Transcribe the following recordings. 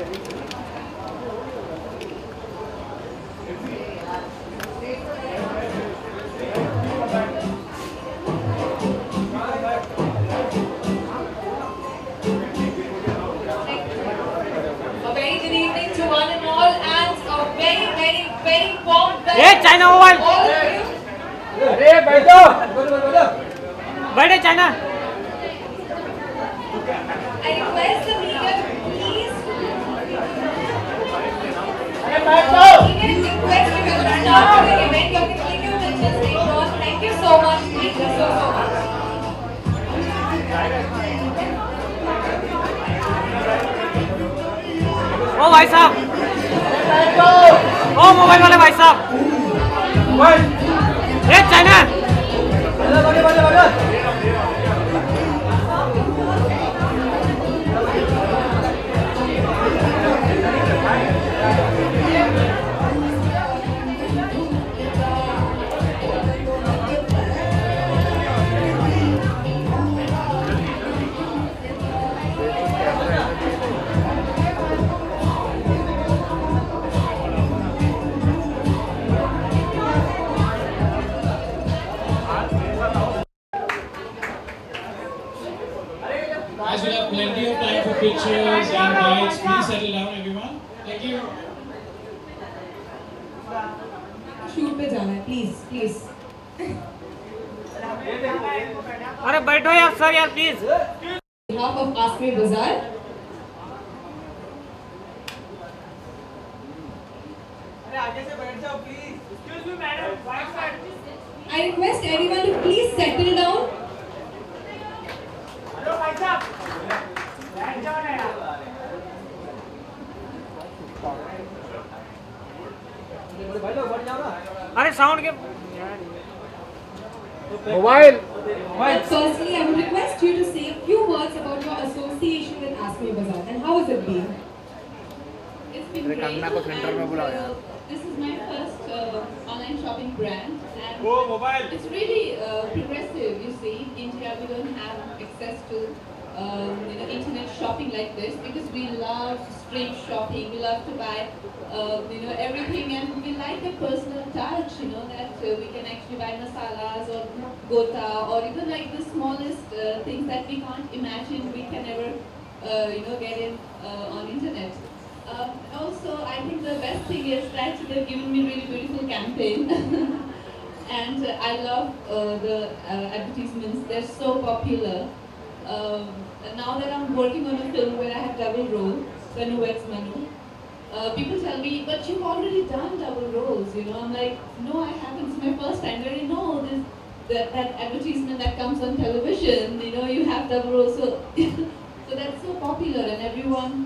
China mobile अरे बैठो बैठे China I request the media to please. Even request you to start the event. You can click your pictures later on. Thank you so much. Thank you so much. ओ भाई साहब ओ mobile वाले भाई साहब ए China As we'll have plenty of time for pictures and rides, please settle down everyone. Thank you. Shoot पे जाना है, please, please. अरे बैठो यार सर यार please On behalf of Ask Me Bazaar. अरे आगे से बैठ जाओ please. Excuse me madam, right side. I request everyone to please settle down. Hello भाई साहब. बैठ जाओ ना यार. भाई लोग बैठ जाओ ना. अरे साउंड के mobile. But firstly, I would request you to say a few words about your association with Ask Me Bazaar and how has it been? It's been great. This is my first online shopping brand, and वो mobile. it's really progressive. You see, in India we don't have access to internet shopping like this because we love street shopping. We love to buy everything, and we like the personal touch. That we can actually buy masalas or gota or even like the smallest things that we can't imagine we can ever get in on internet. Also, I think the best thing is that they've given me really beautiful campaign, and I love the advertisements. They're so popular. Now that I'm working on a film where I have double role, Sanu Vets Manu, people tell me, but you've already done double roles. I'm like, no, I haven't. It's my first time. They already know that advertisement that comes on television. You have double roles, so so that's so popular, and everyone.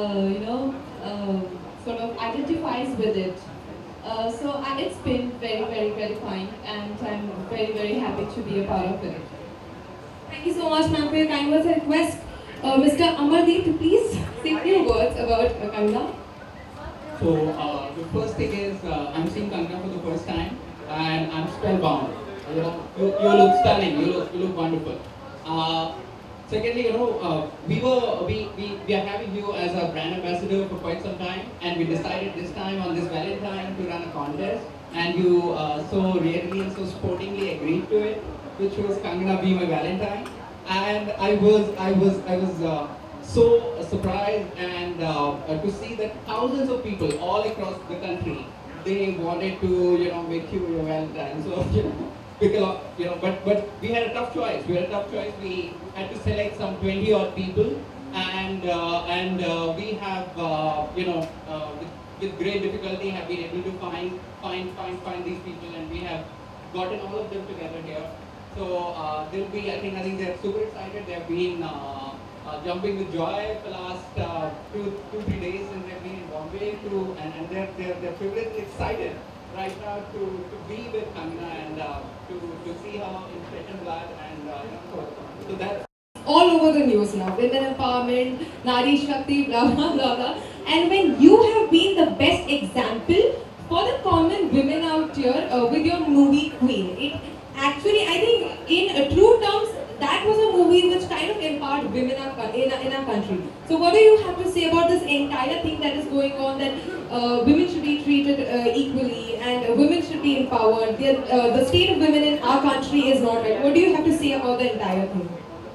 Sort of identifies with it. So it's been very, very gratifying, and I'm very, very happy to be a part of it. Thank you so much, ma'am, for your kind words. I request Mr. Amardeep to please say a few words about Kangana. So the first thing is I'm seeing Kangana for the first time, and I'm spellbound. You look stunning. You look wonderful. Secondly, we are having you as a brand ambassador for quite some time, and we decided this time on this Valentine to run a contest, and you so readily and so sportingly agreed to it, which was Kangana Be My Valentine, and I was so surprised and to see that thousands of people all across the country, they wanted to make you your Valentine. So but we had a tough choice. We had to select some 20 odd people, and we have with great difficulty have been able to find these people, and we have gotten all of them together here. So they'll be. I think they're super excited. They've been jumping with joy for the last 2-3 days since they've been in Bombay and they're privileged, excited right now to be with Kangana and to see her in fresh and blood, and so that's all over the news now. Women empowerment, Nari Shakti, blah blah blah blah. And when you have been the best example for the common women out here with your movie Queen, it actually, I think in true terms, that was a movie which kind of empowered women in our country. So what do you have to say about this entire thing that is going on, that women should be treated equally and women should be empowered? The state of women in our country is not right. What do you have to say about the entire thing?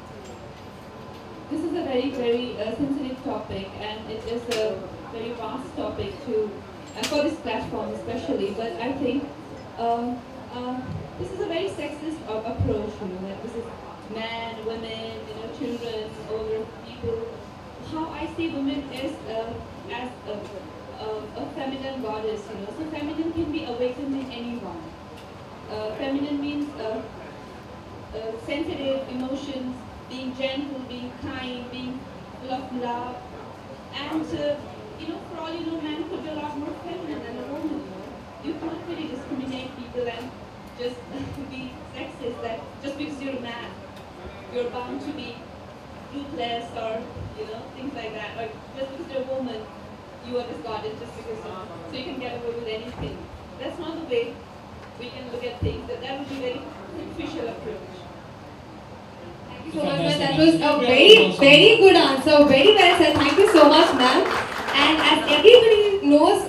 This is a very, very sensitive topic, and it is a very vast topic too, and for this platform especially. But I think this is a very sexist approach. That this is men, women, children, older people. How I see women is as a feminine goddess. So feminine can be awakened in anyone. Feminine means sensitive emotions, being gentle, being kind, being full of love. And, for all you know, men could be a lot more feminine than a woman. You can't really discriminate people and just be sexist that just because you're a man, you're bound to be ruthless or, things like that. Or just because you're a woman, you are this goddess just because so you can get away with anything. That's not the way we can look at things. That would be a very superficial approach. Thank you so much, ma'am. That was a very, very good answer. Very well said. Thank you so much, ma'am. And as everybody knows,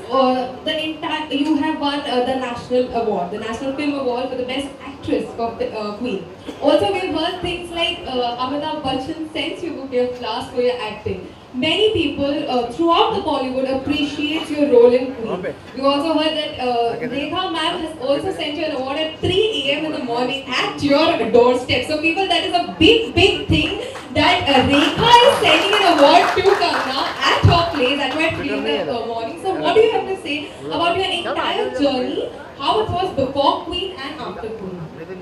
you have won the national award, the National Film Award for the Best Actress of the Queen. Also, we've heard things like Amitabh Bachchan sends you book your class for your acting. Many people throughout the Bollywood appreciate your role in Queen. We also heard that Rekha ma'am has also sent you an award at 3 a.m. in the morning at your doorstep. So people, that is a big, big thing that Rekha is sending an award to Kangana at her place at 3 in the morning. So what do you have to say about your entire journey, how it was before Queen and after Queen?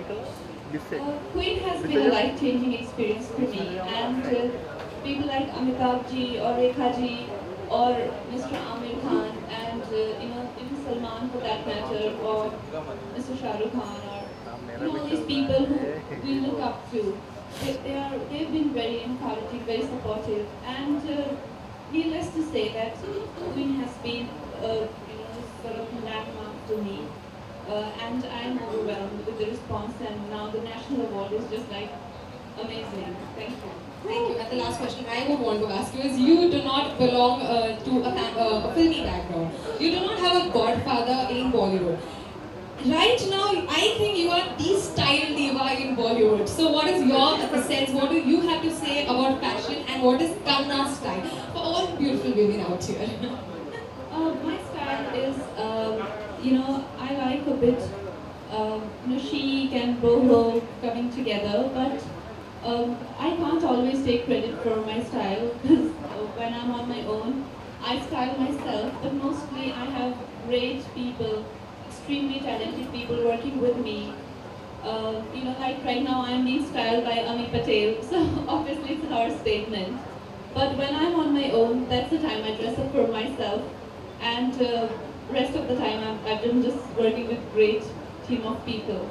Queen has been a life-changing experience for me, and people like Amitabh ji or Rekha ji or Mr. Amir Khan and even Salman for that matter, or Mr. Shah Rukh Khan, or all these people who we look up to. They've been very encouraging, very supportive, and needless to say that Queen has been sort of landmark to me. And I'm overwhelmed with the response, and now the national award is just like amazing. Thank you. Thank you. And the last question I would want to ask you is, you do not belong to a filmy background. You do not have a godfather in Bollywood. Right now, I think you are the style diva in Bollywood. So what is your sense? What do you have to say about fashion, and what is Kangana's style for all the beautiful women out here? My style is, I like a bit, chic and boho coming together, but I can't always take credit for my style, because when I'm on my own, I style myself, but mostly I have great people, extremely talented people working with me. Like right now I'm being styled by Ami Patel, so obviously it's her statement. But when I'm on my own, that's the time I dress up for myself, and rest of the time I've been just working with a great team of people.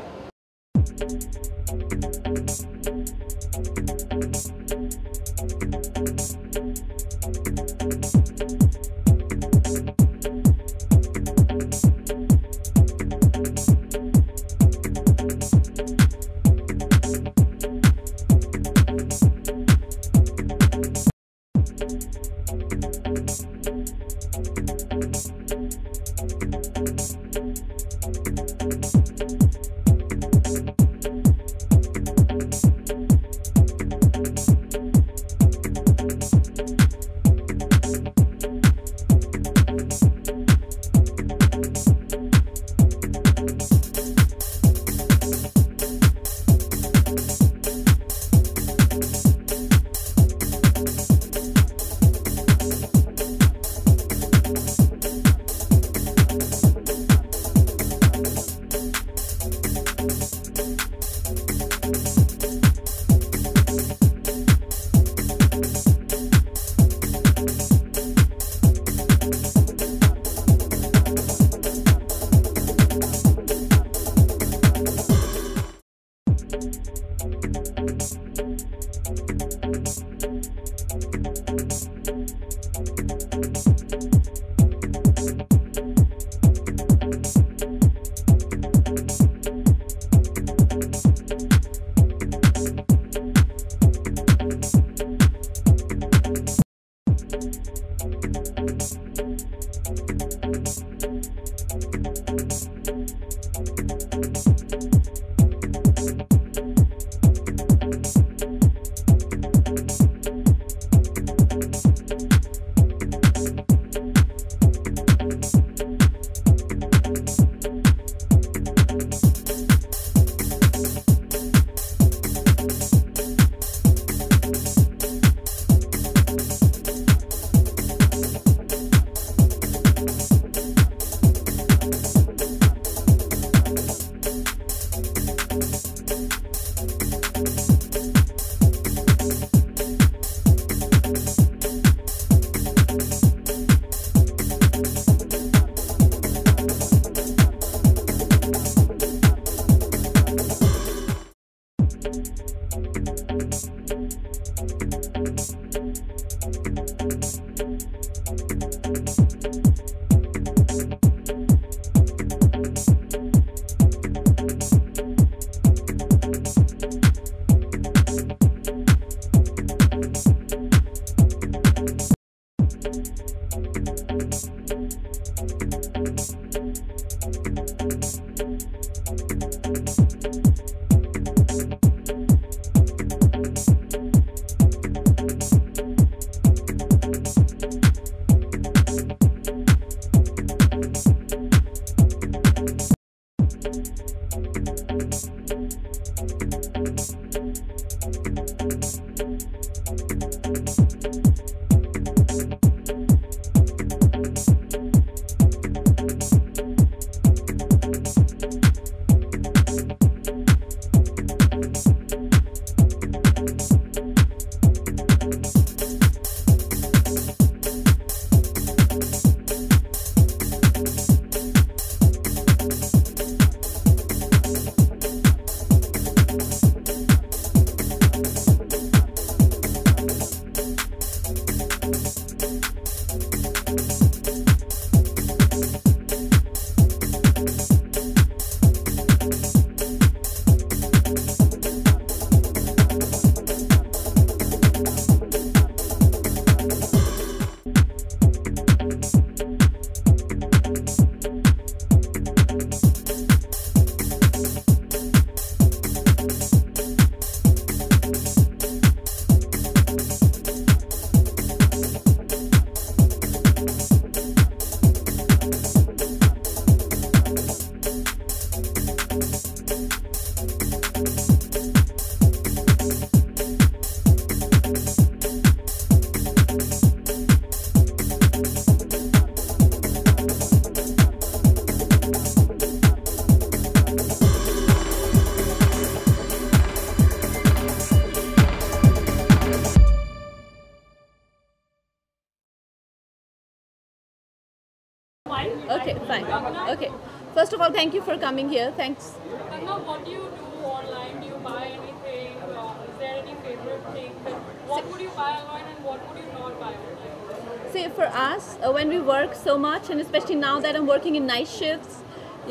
Okay, fine. Okay. First of all, thank you for coming here. Thanks. Ganga, what do you do online? Do you buy anything? Is there any favorite thing? What would you buy online and what would you not buy online? See, for us, when we work so much, and especially now that I'm working in night shifts,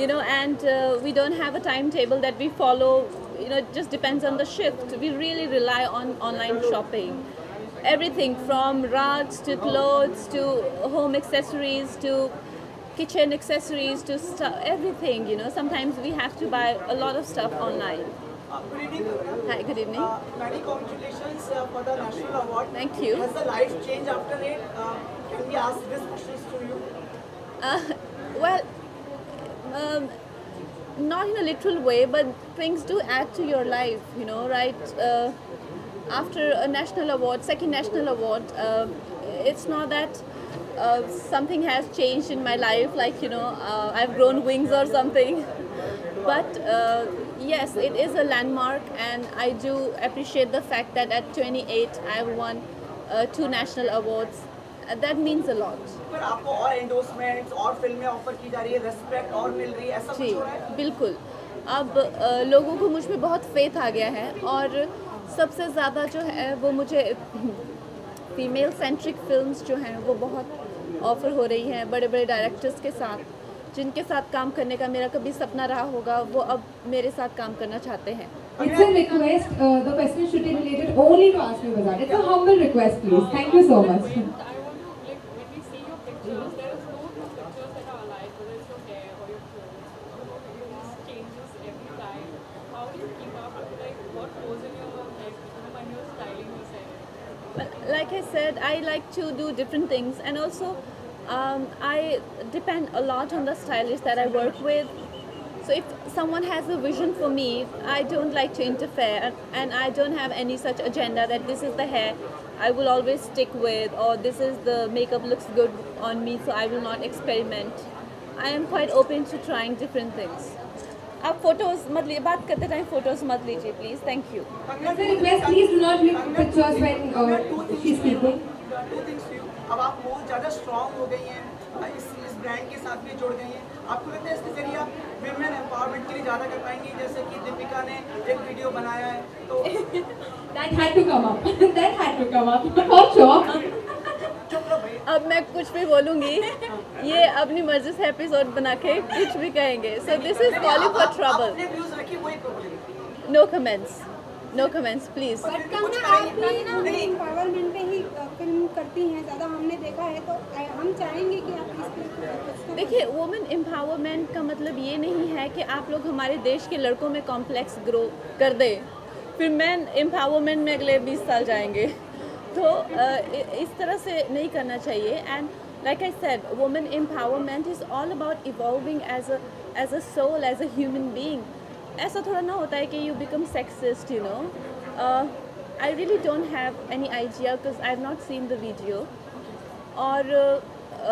and we don't have a timetable that we follow, it just depends on the shift. We really rely on online shopping. Everything from rugs to clothes to home accessories to kitchen accessories to everything, Sometimes we have to buy a lot of stuff online. Good evening. Hi, good evening. Many congratulations for the national award. Thank you. Has the life changed after it? Can we ask these questions to you? Well, not in a literal way, but things do add to your life, right? After a national award, second national award, it's not that something has changed in my life, like, I've grown wings or something. But yes, it is a landmark, and I do appreciate the fact that at 28, I've won 2 national awards. That means a lot. पर आपको और endorsements और फिल्में offer की जा रही है, respect और मिल रही है, ऐसा कुछ हो रहा है? बिल्कुल. अब लोगों को मुझ में बहुत फेथ आ गया है, और सबसे ज़्यादा जो है वो मुझे फीमेल सेंट्रिक फिल्म्स जो हैं वो बहुत ऑफ़र हो रही हैं, बड़े बड़े डायरेक्टर्स के साथ, जिनके साथ काम करने का मेरा कभी सपना रहा होगा, वो अब मेरे साथ काम करना चाहते हैं. It's a request. The question should be related only to Asmi Bazar. It's a humble request, please. Thank you so much. I want to, when we see your pictures, there is no two pictures that are alike, whether it's your hair or your clothes. It changes every time. How do you keep up? What goes in your head when you're styling yourself? Well, like I said, I like to do different things, and also I depend a lot on the stylist that I work with. So if someone has a vision for me, I don't like to interfere, and I don't have any such agenda that this is the hair I will always stick with, or this is the makeup looks good on me, so I will not experiment. I am quite open to trying different things. आप photos मत लीजिए, बात करते time photos मत लीजिए please. Thank you. As a request, please do not click pictures when she's speaking. Two things to you. अब आप बहुत ज़्यादा स्ट्रॉन्ग हो गई हैं, इस ब्रांड के साथ भी जुड़ गई हैं. आपको लगता है इसके जरिए आप विमेन एम्पावरमेंट के लिए ज़्यादा कर पाएंगी, जैसे कि दीपिका ने एक वीडियो बनाया है तो That had to come up. That had to come up. For sure. चुप रहो भाई. अब मैं कुछ भी बोलूँगी, ये अपनी मर्जी से एपिसोड बना के कुछ भी कहेंगे. So this is calling for trouble. अपने व्यूज रखिए, वही problem. No comments. No comments, please. But Kangana आप भी एम्पावरमेंट पे ही फिल्म करती हैं ज़्यादा, हमने देखा है, तो हम चाहेंगे कि आप इस पे देखिए, वुमेन एम्पावरमेंट का मतलब ये नहीं है कि आप लोग हमारे देश के लड़कों में कॉम्प्लेक्स ग्रो कर दें, फिर मैन एम्पावरमेंट में अगले 20 साल जाएंगे. तो इस तरह से नहीं करना चाहिए. And like I said, women empowerment is all about evolving as a soul, as a human being. ऐसा थोड़ा ना होता है कि you become sexist, you know. I really don't have any idea because I have not seen the video. और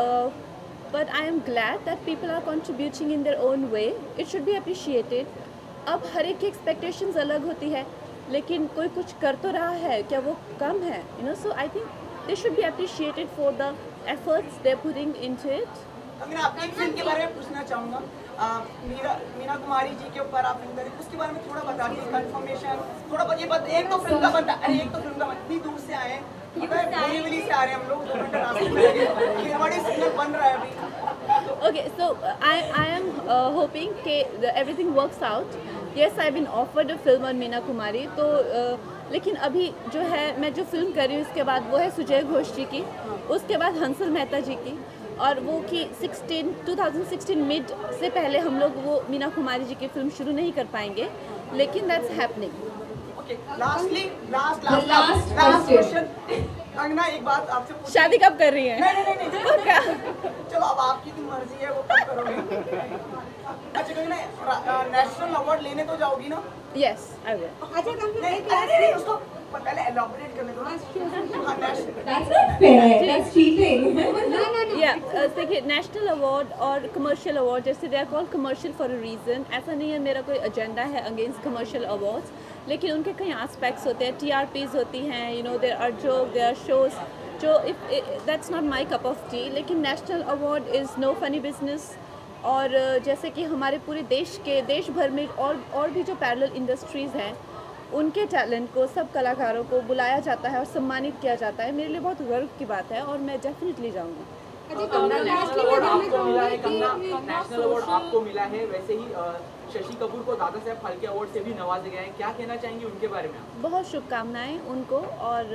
but I am glad that people are contributing in their own way. It should be appreciated. अब हर एक की expectations अलग होती है, लेकिन कोई कुछ कर तो रहा है, क्या वो कम है? You know, so I think they should be appreciated for the efforts they're putting into it. अगर आप एक फिल्म के बारे में पूछना चाहूँगा, मीना कुमारी जी के ऊपर आप फिल्म करें, उसके बारे में थोड़ा बता दीजिए. कंफर्मेशन थोड़ा ये एक तो फिल्म का बनता, अरे एक तो फिल्म का बनता, इतनी दूर से आए हैं, बोरीवली से आ रहे हैं हम लोग, 2 घंटे रास्ते में लगे, खेरवाड़ी सिग्नल बन रहा है अभी. Okay, so I am hoping that everything works out. Yes, I've been offered a film on Meena Kumari, तो लेकिन अभी जो है मैं जो फिल्म कर रही हूँ उसके बाद वो है सुजय घोष जी की, उसके बाद हंसल मेहता जी की, और वो कि 2016 मिड से पहले हम लोग वो मीना कुमारी जी की फिल्म शुरू नहीं कर पाएंगे, लेकिन that's happening. Lastly, last question. Kangana, एक बात आपसे पूछनी. शादी कब कर रही है? नहीं. क्या? चलो, अब आपकी तो मर्जी है, वो कब करोगे. अच्छा कंगना, नेशनल अवार्ड लेने तो जाओगी ना? Yes, I will. अच्छा कंगना, नहीं, उसको पहले एलॉबरेट करने दो. हाँ, national. That's not fair. That's cheating. Yeah, देखिए, नेशनल अवार्ड और कमर्शियल अवार्ड, जैसे they are called commercial for a reason. ऐसा नहीं है मेरा कोई एजेंडा है अगेंस्ट कमर्शियल अवार्ड्स, लेकिन उनके कई एस्पेक्ट्स होते हैं. TRPs होती हैं, you know, there are joke, there are shows जो that's not my cup of tea. लेकिन national award is no funny business. और जैसे कि हमारे पूरे देश भर में और भी जो पैरेलल इंडस्ट्रीज़ हैं, उनके टैलेंट को, सब कलाकारों को बुलाया जाता है और सम्मानित किया जाता है. मेरे लिए बहुत गर्व की बात है और मैं डेफिनेटली जाऊँगी. नेशनल अवार्ड आपको मिला है कंगना, नेशनल अवार्ड आपको मिला है, वैसे ही शशि कपूर को दादा साहब फाल्के अवार्ड से भी नवाजा गया है. क्या कहना चाहेंगे उनके बारे में? बहुत शुभकामनाएं उनको, और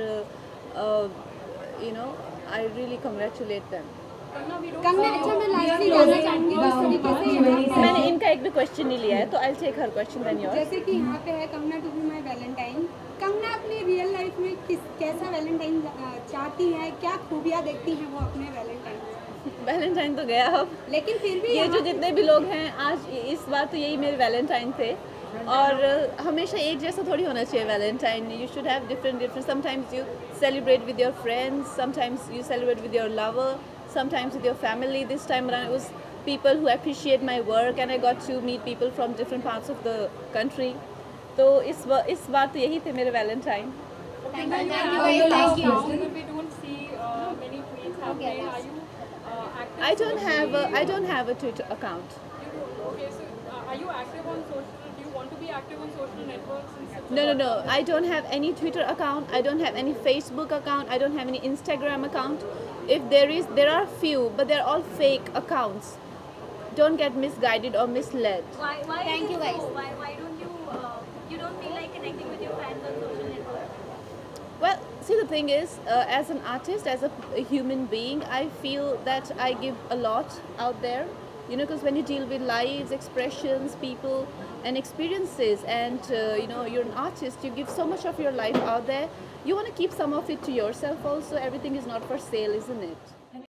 you know, I really congratulate them. Kangana, अच्छा मैं लाइवली जानना चाहूँगी जिस तरीके से मैंने इनका एक भी क्वेश्चन नहीं लिया है, तो I take her question then your. जैसे कि यहाँ पे है Kangana to be my valentine. Kangana अपनी रियल लाइफ में कैसा वैलेंटाइन चाहती है, क्या खूबियाँ देखती हैं वो अपने वैलेंटाइन तो गया अब, लेकिन फिर भी ये जो जितने भी लोग हैं आज इस बार तो यही मेरे वैलेंटाइन थे. और हमेशा एक जैसा थोड़ी होना चाहिए valentine. You should have different. Sometimes you celebrate with your friends, sometimes you celebrate with your lover, sometimes with your family. This time around it was people who appreciate my work, and I got to meet people from different parts of the country. तो इस बार तो यही थे मेरे valentine. Thank you. We don't see many tweets happening. Are you active? I don't have a Twitter account. Okay, so are you active on social? Do you want to be active on social networks? No. I don't have any Twitter account. I don't have any Facebook account. I don't have any Instagram account. If there are few, but they're all fake accounts. Don't get misguided or misled. Why Thank you, guys. Why don't you don't feel like connecting with your fans on social networks? Well, see, the thing is, as an artist, as a human being, I feel that I give a lot out there. You know, because when you deal with lives, expressions, people, and experiences, and you know, you're an artist, you give so much of your life out there. You want to keep some of it to yourself also. Everything is not for sale, isn't it?